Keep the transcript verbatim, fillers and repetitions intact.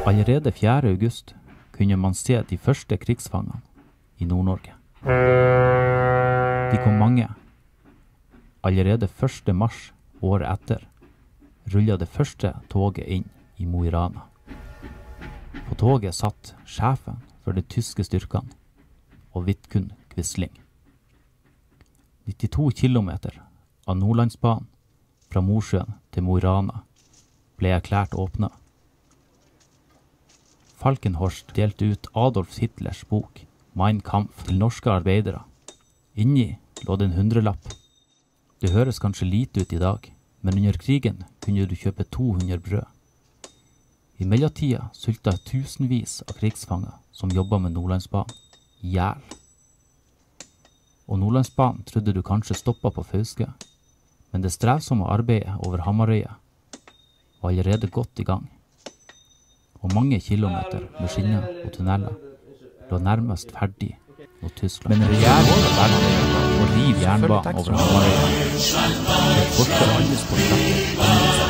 Allerede fjerde august kunne man se de første krigsfangene i Nord-Norge. De kom mange. Allerede første mars året etter rullet det første toget inn i Mo i Rana. På toget satt sjefen for de tyske styrkene og Vidkun Quisling. nittito kilometer av Nordlandsbanen fra Mosjøen til Mo i Rana ble erklært åpnet. Falkenhorst delte ut Adolf Hitlers bok Mein Kampf til norske arbeidere. Inni lå det en hundrelapp. Det høres kanskje lite ut i dag, men under krigen kunne du kjøpe to hundre brød. I mellomtida sulta tusenvis av krigsfanger som jobbet med Nordlandsbanen ihjel. Og Nordlandsbanen trodde du kanskje stoppet på Fauske, men det strevsomme arbeidet over Hamarøya var allerede godt i gang. Og mange kilometer med skinner og tunneler lå nærmest ferdig mot Tyskland. Men regjeringen valgte å rive jernbanen over Hamarøya. Det kortet alles på slett.